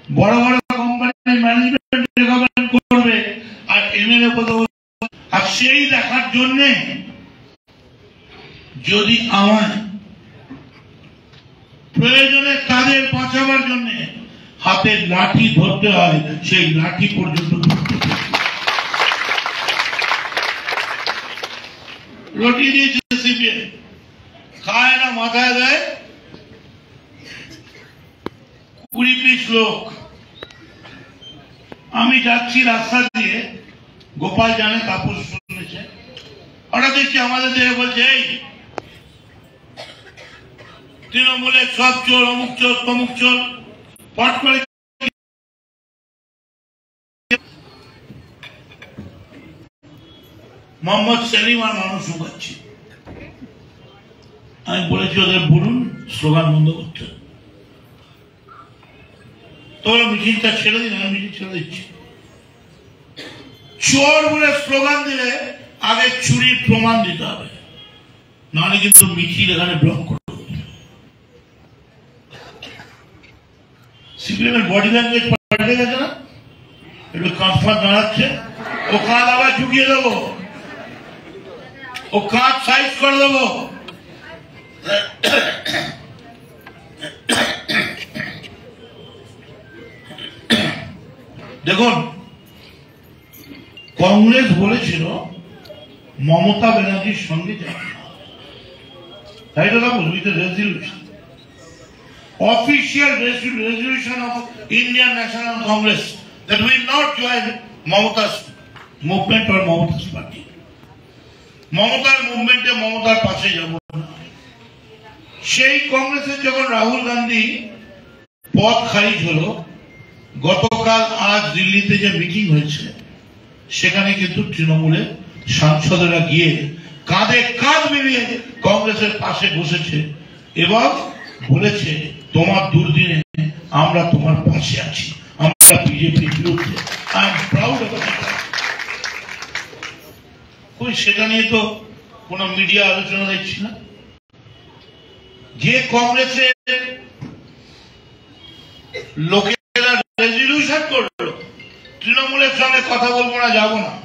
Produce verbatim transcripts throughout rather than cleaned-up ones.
বড় বড় কোম্পানির ম্যানেজমেন্ট রেকমেন্ড করবে আর এমএলএ পদে, আর সেই দেখার জন্য যদি আমার প্রয়োজনে তাদের বাঁচাবার জন্য হাতে লাঠি ধরতে হয়, সেই লাঠি পর্যন্ত রুটি দিয়েছে সিপিএম, খায় না, মাথায় দেয় কুড়ি পিস লোক। আমি যাচ্ছি রাস্তা দিয়ে, গোপাল জানে, তাপস শুনেছে, হঠাৎ দেখছি আমাদের দেহে বলছে এই তৃণমূলের সব চোর, অমুক চোর, তমুক চোর। পট করে মোহাম্মদ সেলিম আর মানুষ শুকাচ্ছি। আমি বলেছি ওদের বলুন স্লোগান বন্ধ করতে, তোমরা মিছিলটা ছেড়ে দিন। আমি মিছিল ছেড়ে দিচ্ছি। চোর বলে স্লোগান দিলে আগে চুরির প্রমাণ দিতে হবে, নাহলে কিন্তু মিছিল এখানে ব্লক করবে। সিপিএম এর বডি ল্যাঙ্গুয়েজ পাল্টে গেছে না, একটু কাঁচফাঁচ দাঁড়াচ্ছে, ও কাঁধ আবার ঝুঁকিয়ে দেবো, ও কাঁধ সাইজ করে দেবো। দেখুন, কংগ্রেস বলেছিল মমতা ব্যানার্জির সঙ্গে যাবে না, তাই তো with resolution, official resolution of Indian national congress that will not join Mamata's movement or Mamata's party. মমতার মুভমেন্টে মমতার পাশে যাব না। সেই কংগ্রেসের যখন রাহুল গান্ধী পদ খারিজ হলো, গতকাল আজ দিল্লিতে যে মিটিং হয়েছে সেখানে কিন্তু তৃণমূলের সাংসদরা গিয়ে কাঁধে কাঁধ মিলিয়ে কংগ্রেসের পাশে বসেছে এবং বলেছে তোমার দুর্দিনে আমরা তোমার পাশে আছি, আমরা বিজেপির বিরুদ্ধে। I am proud of that. কই সেটা নিয়ে তো কোন মিডিয়া আলোচনা দেখছি না। যে কংগ্রেসের লোকেরা রেজলিউশন করলো তৃণমূলের সঙ্গে কথা বলবো না, যাব না,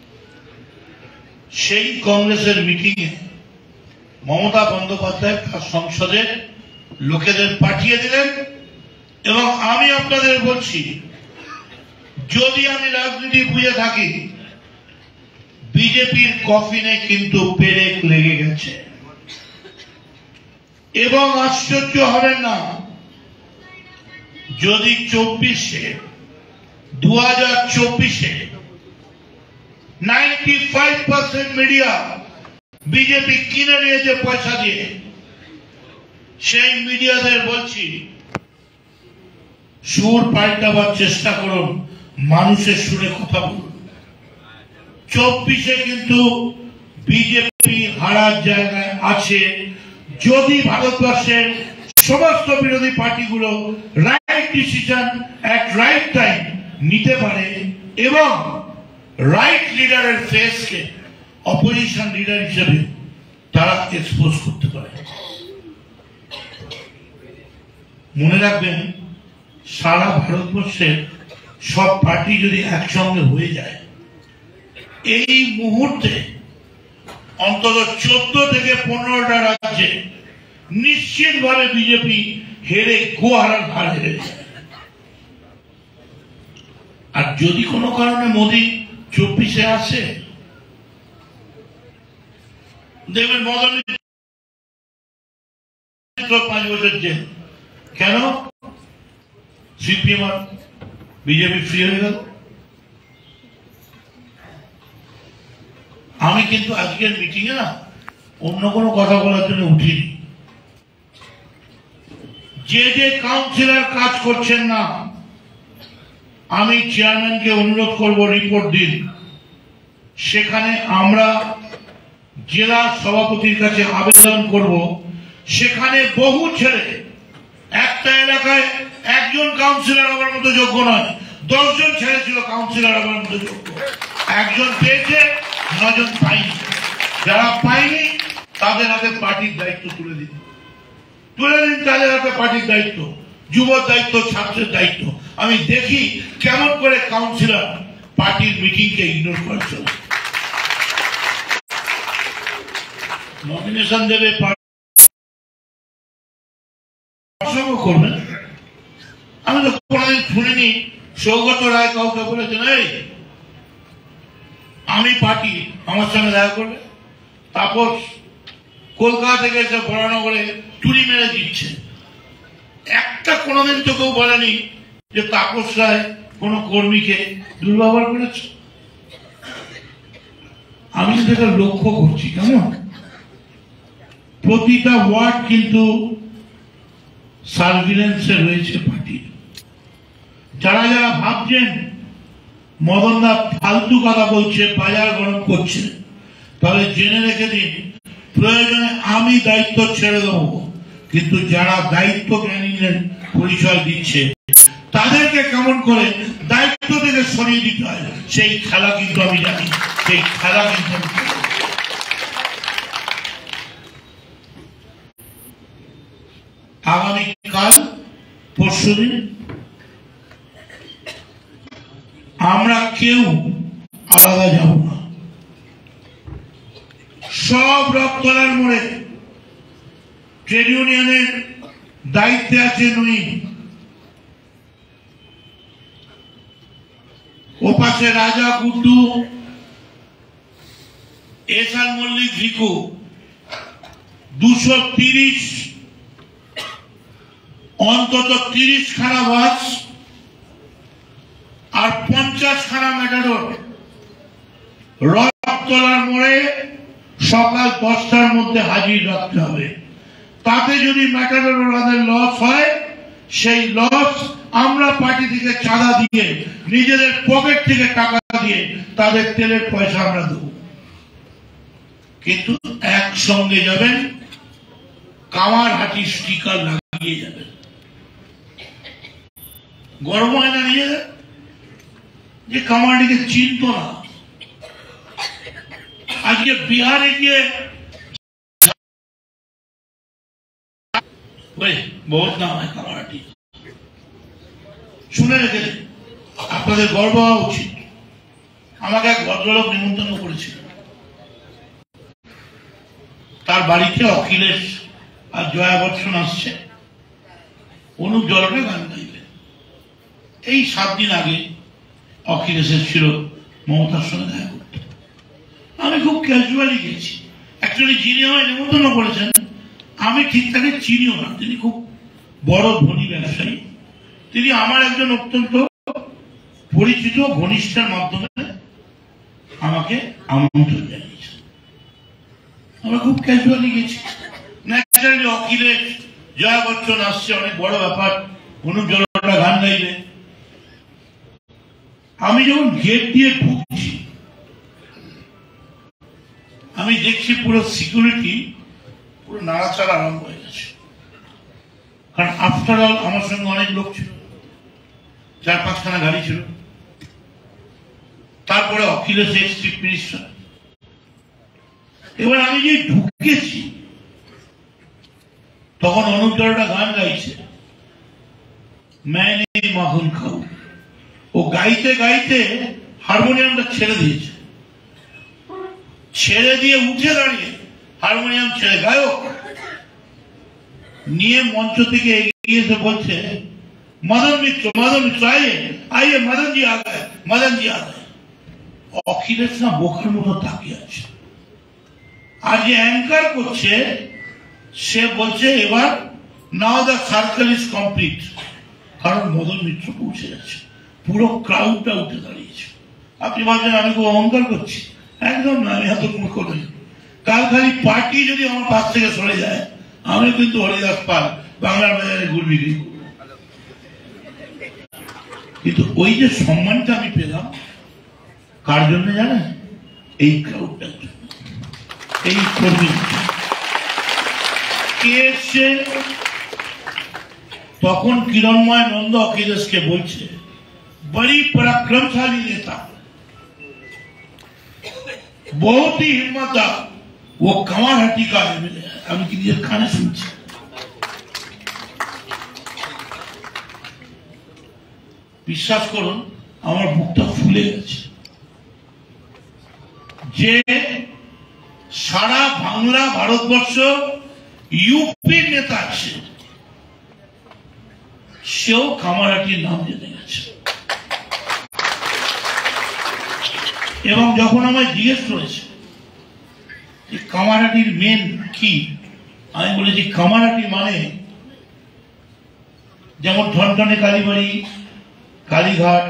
সেই কংগ্রেসের মিটিং এ মমতা বন্দ্যোপাধ্যায় তার সংসদের লোকেদের পাঠিয়ে দিলেন। এবং আমি আপনাদের বলছি, যদি আমি রাজনীতি বুঝে থাকি, বিজেপির কফিনে কিন্তু পেরেক লেগে গেছে। এবং আশ্চর্য হবেন না যদি চব্বিশে দু হাজার চব্বিশে ninety five percent media BJP কিনে নিয়েছে পয়সা দিয়ে। সেই মিডিয়াদের বলছি, সুর পাল্টাবার চেষ্টা করুন, মানুষের সুরে কথা বলুন। চব্বিশে কিন্তু বিজেপি হারার জায়গায় আছে যদি ভারতবর্ষের সমস্ত বিরোধী পার্টিগুলো right decision at right time নিতে পারে এবং রাইট লিডারের ফেসকে অপোজিশন লিডার হিসেবে তারা এক্সপোজ করতে পারে। মনে রাখবেন, সারা ভারতবর্ষের সব পার্টি যদি একসঙ্গে হয়ে যায়, এই মুহূর্তে অন্তত চোদ্দ থেকে পনেরোটা রাজ্যে নিশ্চিতভাবে বিজেপি হেরে গোহারার হার হেরে যায়। আর যদি কোনো কারণে মোদী চব্বিশে আসে, দেখবেন মদন পাঁচ বছর জেল। কেন? সিপিএম আর বিজেপি ফ্রি হয়ে গেল। আমি কিন্তু আজকের মিটিং এ না অন্য কোনো কথা বলার জন্য উঠিনি। যে যে কাউন্সিলর কাজ করছেন না, আমি চেয়ারম্যানকে অনুরোধ করব রিপোর্ট দিন। সেখানে আমরা জেলা সভাপতির কাছে আবেদন করব, সেখানে বহু ছেলে, একটা এলাকায় একজন কাউন্সিলর হবার মতো যোগ্য নয়, দশজন ছেলে ছিল কাউন্সিলর হবার মতো যোগ্য। একজন পেয়েছে, নজন পাইনি। যারা পাইনি তাদের হাতে পার্টির দায়িত্ব তুলে দিন, তুলে দিন তাদের হাতে পার্টির দায়িত্ব। যুব দায়িত্ব, ছাত্রের দায়িত্ব। আমি দেখি কেমন করে কাউন্সিলর পার্টির মিটিংকে ইগনোর করছে। নমিনেশন দেবে, করবেন। আমি তো কোনদিন শুনিনি সৌগত রায় কাউকে বলেছেন এই আমি পার্টি, আমার সঙ্গে দেখা করবে। তাপস কলকাতা থেকে এসে বরানগরে চুরি মেরে দিচ্ছে, একটা কোনদিন তো কেউ বলেনি যে তাপস রায় কোন কর্মীকে দুর্ব্যবহার করেছে। আমি সেটা লক্ষ্য করছি, কেমন প্রতিটা ওয়ার্ড কিন্তু সার্ভিলেন্সে রয়েছে পার্টি। যারা যারা ভাবছেন মদনদা ফালতু কথা বলছে, বাজার গরম করছে, তাহলে জেনে রেখে দিন প্রয়োজনে আমি দায়িত্ব ছেড়ে দেবো, কিন্তু যারা দায়িত্ব জ্ঞানীদের পরিচয় দিচ্ছে তাদেরকে কেমন করে দায়িত্ব থেকে সরিয়ে দিতে হয় সেই খেলা কিন্তু আমি জানি, সেই খেলা কিন্তু আমি আগামীকাল পরশুদিন আমরা কেউ আলাদা যাব না। সব রক্তলার মোড়ে ট্রেড ইউনিয়নের দায়িত্বে আছে নুই, ও পাশে রাজা গুড্ডু, এসার মল্লিক, ভিকু, দুশো তিরিশ অন্তত তিরিশ খানা বাস আর পঞ্চাশ খানা মেটাডোর রথতলার মোড়ে সকাল দশটার মধ্যে হাজির রাখতে হবে। তাতে যদি মেটাডোর ওনাদের লস হয়, সেই লস আমরা পার্টি থেকে চাঁদা দিয়ে নিজেদের পকেট থেকে টাকা দিয়ে তাদের তেলের পয়সা আমরা দেব। কিন্তু একসঙ্গে যাবেন, কামারহাটি স্টিকার লাগিয়ে যাবেন। গর্ব হয় না নিজেদের যে কামারহাটিকে চিনত না। আজকে বিহারে গিয়ে বহুত নাম হয় কামারহাটি, শুনে রেখে আপনাদের গর্ব হওয়া উচিত। আমাকে এক ভদ্রলোক নিমন্ত্রণ করেছিল, তার বাড়িতে অখিলেশ আর জয়া বচ্চন আসছে, অনুপ জলকে গান গাইবে। এই সাত দিন আগে অখিলেশ ছিল মমতার সঙ্গে দেখা করতে। আমি খুব ক্যাজুয়ালি গেছি। অ্যাকচুয়ালি যিনি আমায় নিমন্ত্রণ করেছেন আমি ঠিক তাকে চিনিও না, তিনি খুব বড় ধনী ব্যবসায়ী। তিনি আমার একজন অত্যন্ত পরিচিত ঘনিষ্ঠের মাধ্যমে আমাকে আমন্ত্রণ জানিয়েছেন। আমরা খুব ক্যাজুয়ালি গেছি। ন্যাচারালি অখিলেশ জয়া বচ্চন আসছে, অনেক বড় ব্যাপার, অনুপ জলটা গান গাইবে। আমি যখন গেট দিয়ে ঢুকছি আমি দেখছি পুরো সিকিউরিটি পুরো নাড়াচাড়া আরম্ভ হয়ে গেছে। কারণ আফটার অল আমার সঙ্গে অনেক লোক ছিল, চার পাঁচখানা গাড়ি ছিল। তারপরে অখিলেশ এক্স চিফ মিনিস্টার। এবার আমি যে ঢুকেছি তখন অনুপ জলটা গান গাইছে, मैंने মাখন খাও। ও গাইতে গাইতে হারমোনিয়ামটা ছেড়ে দিয়েছে, ছেড়ে দিয়ে উঠে দাঁড়িয়ে হারমোনিয়াম ছেড়ে গায়ক নিয়ে মঞ্চ থেকে এগিয়ে এসে বলছে मदन मित्र मदन मित्र आइए आइए मदन जी आ गए मदन जी आ गए। অখিলেশ না বোকার মতো তাকিয়ে আছে। আর যে অ্যাঙ্কার করছে সে বলছে এবার now the circle is complete, কারণ মদন মিত্র পৌঁছে যাচ্ছে। পুরো ক্রাউডটা উঠে দাঁড়িয়েছে। আপনি ভাবছেন আমি খুব অহংকার করছি? একদম না, আমি এত কোনো করি। কাল খালি পার্টি যদি আমার পাশ থেকে সরে যায় আমি কিন্তু হরিদাস পাল বাংলার বাজারে গুড় বিক্রি করব। কিন্তু ওই যে সম্মানটা আমি পেলাম কার জন্য জানেন? এই ক্রাউডটার জন্য, এই কর্মী। কে এসছে তখন কিরণময় নন্দ অখিলেশকে বলছে बड़ी पराक्रमशाली नेता, बहुत ही हिम्मतदार, वो कामारहाटी का एमएलए है। আমি কি নিজের কানে শুনছি। বিশ্বাস করুন আমার বুকটা ফুলে গেছে যে সারা বাংলা ভারতবর্ষ ইউপির নেতা আছে, সেও কামারহাটির নাম জেনে গেছে। এবং যখন আমায় জিজ্ঞেস করেছে যে কামারহাটির মেন কি, আমি বলেছি কামারহাটি মানে যেমন ঠনঠনে কালীবাড়ি, কালীঘাট,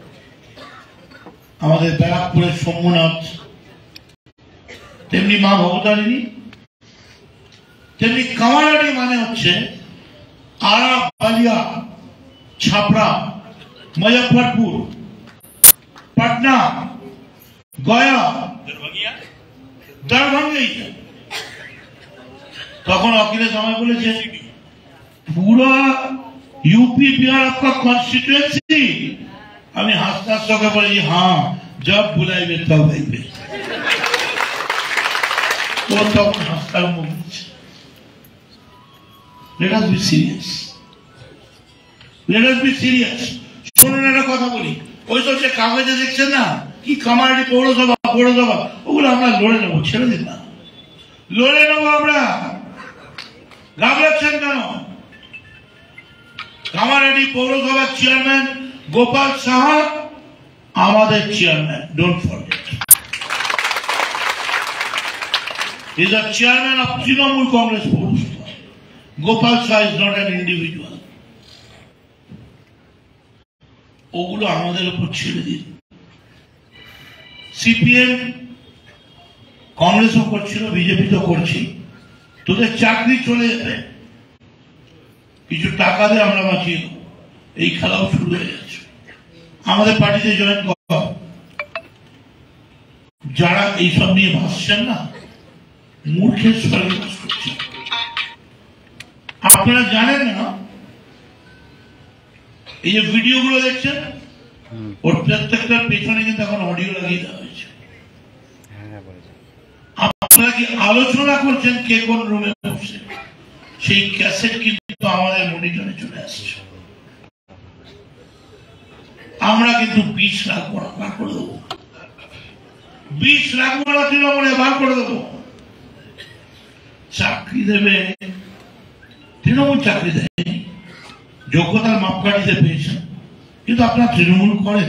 আমাদের ব্যারাকপুরের শম্ভুনাথ, তেমনি মা ভবতারিণী, তেমনি কামারহাটি মানে হচ্ছে আরা, বালিয়া, ছাপড়া, মুজफ्फरपुर, पटना, गया, दरभंगा। তখন অখিলেশ আমায় বলেছে পুরা यूपी बिहार आपका कॉन्स्टिट्यूएंसी। আমি হাসতে হাসতে বলেছি হ্যাঁ, जब बुलाइबे तब आइबे। তো তখন হাসতে আরম্ভ করেছে। Let us be serious. Let us be serious. শুনুন একটা কথা বলি, ওই সব যে কাগজে দেখছেন না কি কামারহাটি পৌরসভা পৌরসভা, ওগুলো আমরা লড়ে নেবো, ছেড়ে দিন না, লড়ে নেবো আমরা। ঘাবড়াচ্ছেন কেন? কামারহাটি পৌরসভার চেয়ারম্যান গোপাল সাহা আমাদের chairman, don't forget. He is the chairman of Trinamool Congress Purusha. Gopal Shah is not an individual. ওগুলো আমাদের উপর ছেড়ে দিন। সিপিএম কংগ্রেসও করছিল, বিজেপি তো করছি, তোদের চাকরি চলে যাবে, কিছু টাকা দিয়ে আমরা বাঁচিয়ে দেবো, এই খেলাও শুরু হয়ে যাচ্ছে। আমাদের পার্টিতে জয়েন করা যারা এইসব নিয়ে ভাসছেন না, মূর্খের স্বর্গে বাস করছেন। আপনারা জানেন না এই যে ভিডিও গুলো দেখছেন, ওর প্রত্যেকটার পেছনে কিন্তু এখন অডিও লাগিয়ে দেওয়া হয়েছে। আপনারা কি আলোচনা করছেন কে কোন রুমে বসে, সেই ক্যাসেট কিন্তু আমাদের মনিটরে চলে আসছে। আমরা কিন্তু বিশ লাখ বার করে দেবো, বিশ লাখ বড় তৃণমূলে বার করে দেবো। চাকরি দেবে তৃণমূল, চাকরি দেয় যোগ্যতার মাপকাঠিতে পেয়েছেন, কিন্তু আপনার তৃণমূল করেন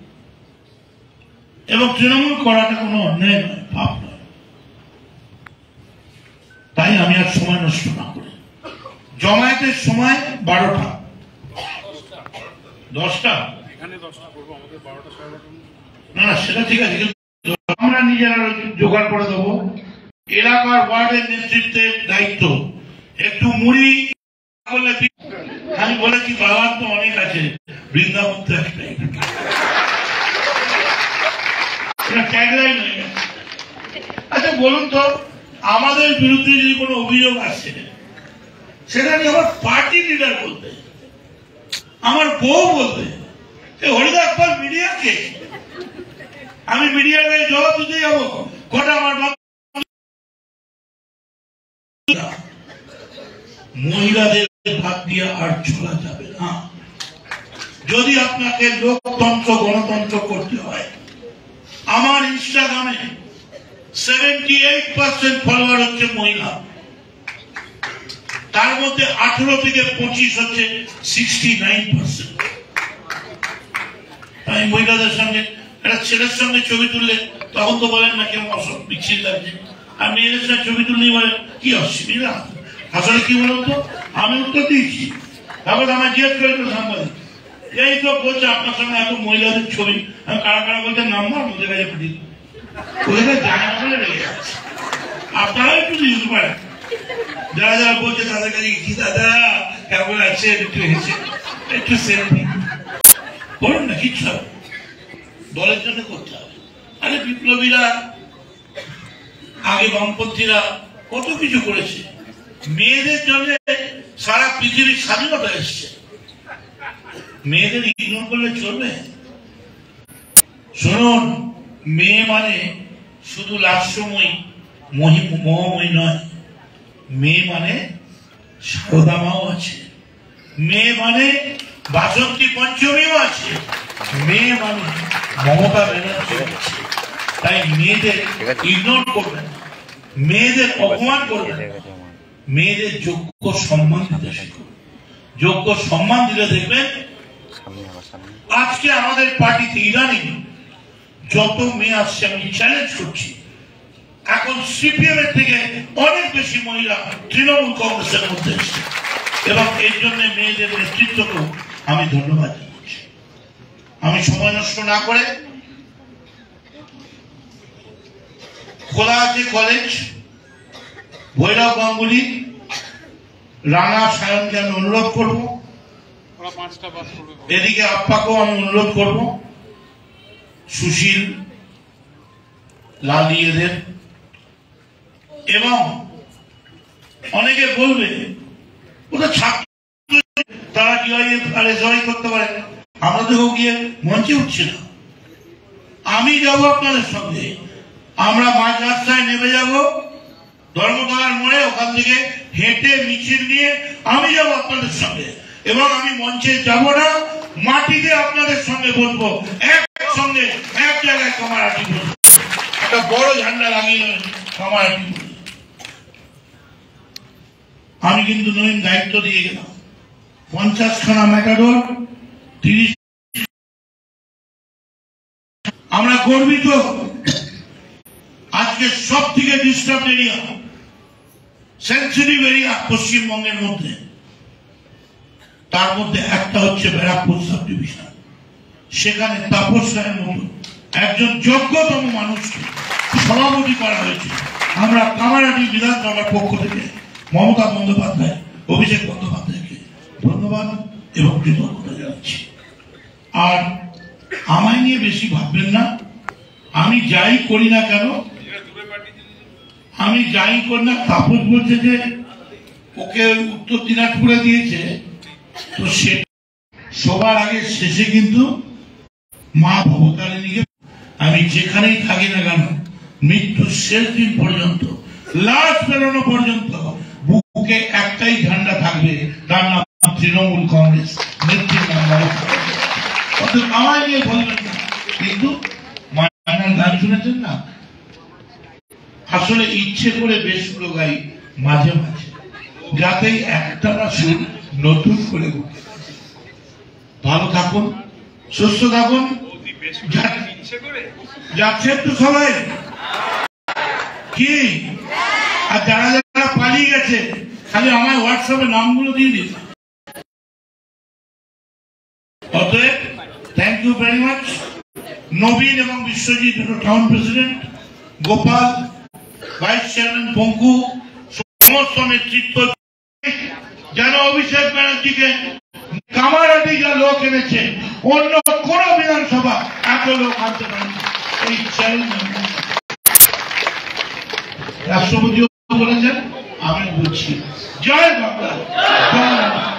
এবং তৃণমূল করাটা কোনো অন্যায় নয়, পাপ নয়। তাই আমি আর সময় নষ্ট না করে, জমায়েতের সময় বারোটা দশটা না না সেটা ঠিক আছে, আমরা নিজেরা জোগাড় করে দেবো। এলাকার ওয়ার্ডের নেতৃত্বের দায়িত্ব একটু মুড়ি বলে, আমি বলেছি বাবার তো অনেক আছে, বৃন্দাবন তো একটাই। আচ্ছা বলুন তো, আমাদের বিরুদ্ধে যদি কোনো অভিযোগ আসে সেটা নিয়ে আমার পার্টি লিডার বলবে, আমার বউ বলবে, হরিদাস পাল মিডিয়াকে, আমি মিডিয়ার গায়ে জবাব দিতে যাবো? কটা আমার মহিলাদের ভাগ দিয়ে আর চলা যাবে না। যদি আপনাকে লোকতন্ত্র গণতন্ত্র করতে হয়, আমার ইনস্টাগ্রামে সেভেন্টি এইট পার্সেন্ট ফলোয়ার হচ্ছে মহিলা, তার মধ্যে আঠেরো থেকে পঁচিশ হচ্ছে সিক্সটি নাইন পার্সেন্ট। আমি মহিলাদের সঙ্গে একটা ছেলের সঙ্গে ছবি তুললে তখন তো বলেন না কেমন অসুখ বিচ্ছিন্ন লাগছে, আর মেয়েদের সঙ্গে ছবি তুললেই বলেন কি অসুবিধা। আসলে কি বলুন তো, আমি উত্তর দিয়েছি, তারপর আমার জিজ্ঞেস করে তো সাংবাদিক এই তো বলছে আপনার সঙ্গে এত মহিলাদের ছবি, আমি কারা কারা বলতে নাম্বার ওদের কাছে পাঠিয়ে দিই, ওদের কাছে জানা বলে রেখে যাচ্ছে। আপনারা একটু দিতে পারেন, যারা যারা বলছে তাদের কাছে কি দাদা কেমন আছে একটু হেসে একটু সেলফি করুন না, কিচ্ছু হবে, দলের জন্য করতে হবে। আরে বিপ্লবীরা আগে বামপন্থীরা কত কিছু করেছে, মেয়েদের জন্য সারা পৃথিবীর স্বাধীনতা এসছে, মেয়েদের ইগনোর করলে চলবে? শুনুন, মেয়ে মানে শুধু লাস্যময়ী মোহময়ী নয়, মেয়ে মানে সারদা মাও আছে, মেয়ে মানে বাসন্তী পঞ্চমীও আছে, মেয়ে মানুষ মমতা ব্যানার্জি আছে। তাই মেয়েদের ইগনোর করবেন, মেয়েদের অপমান করবেন, মেয়েদের যোগ্য সম্মান দিতে শিখুন। যোগ্য সম্মান দিলে দেখবেন আজকে আমাদের পার্টিতে ইদানিং যত মেয়ে আসছে, আমি চ্যালেঞ্জ করছি, এখন সিপিএম এর থেকে অনেক বেশি মহিলা তৃণমূল কংগ্রেসের মধ্যে এসছে, এবং এর জন্য মেয়েদের নেতৃত্বকেও আমি ধন্যবাদ জানাচ্ছি। আমি সময় নষ্ট না করে, খোলা আছে কলেজ, ভৈরব গাঙ্গুলি, রানা সায়নকে আমি অনুরোধ করব, এদিকে আপ্পাকেও আমি অনুরোধ করব, সুশীল, লালি এদের, এবং অনেকে বলবে ওটা ছাত্র, তারা কি জয় করতে পারে, আমরা তো গিয়ে মঞ্চে উঠছি না। আমি যাব আপনাদের সঙ্গে, আমরা মাঝ রাস্তায় নেমে যাব ধর্মতলার মোড়ে, ওখান থেকে হেঁটে মিছিল নিয়ে আমি যাব আপনাদের সঙ্গে, এবং আমি মঞ্চে যাব না, মাটিতে আপনাদের সঙ্গে বলবো, একসঙ্গে এক জায়গায় কামারাটি বলবো, একটা বড় ঝান্ডা লাগিয়ে নেবেন কামারাটি। আমি কিন্তু নতুন দায়িত্ব দিয়ে গেলাম, পঞ্চাশ খানা ম্যাটাডোর, তিরিশ, আমরা গর্বিত। আজকে সব থেকে ডিস্টার্ব এরিয়া, সেন্সিটিভ এরিয়া পশ্চিমবঙ্গের মধ্যে, তার মধ্যে একটা হচ্ছে ব্যারাকপুর সাব ডিভিশন। সেখানে তাপস রায়ের মতো একজন যোগ্যতম মানুষকে সভাপতি করা হয়েছে। আমরা কামারহাটি বিধানসভার পক্ষ থেকে মমতা বন্দ্যোপাধ্যায়, অভিষেক বন্দ্যোপাধ্যায়কে ধন্যবাদ এবং কৃতজ্ঞতা জানাচ্ছি। আর আমায় নিয়ে বেশি ভাববেন না, আমি যাই করি না কেন, আমি যাই করি না, তাপস বলছে যে ওকে উত্তর দিনাজপুরে দিয়েছে, তো সে সবার আগে শেষে কিন্তু মা ভবতারিণীকে, আমি যেখানেই থাকি না কেন, মৃত্যুর শেষ দিন পর্যন্ত, লাশ বেরোনো পর্যন্ত বুকে একটাই ঝান্ডা থাকবে, তার নাম তৃণমূল কংগ্রেস, নেত্রীর নাম মমতা। অর্থাৎ আমায় নিয়ে বলবেন না, কিন্তু মায়ের গান শুনেছেন না, আসলে ইচ্ছে করে বেশগুলো গাই মাঝে মাঝে, যাতে একটা না সুর নতুন করে। ভালো থাকুন, সুস্থ থাকুন, যাচ্ছেন তো সবাই কি? আর যারা যারা পালিয়ে গেছে, খালি আমার হোয়াটসঅ্যাপে নামগুলো দিয়ে দিন। অতএব thank you very much. Nabin এবং Biswajit town president, Gopal vice chairman, Panku, সমস্ত নেতৃত্ব যেন অভিষেক ব্যানার্জিকে কামারহাটি যা লোক এনেছে, অন্য কোন বিধানসভা এত লোক আনতে পারে। এই চ্যালেঞ্জ রাষ্ট্রপতিও বলেছেন, আমি বলছি, জয় বাংলা।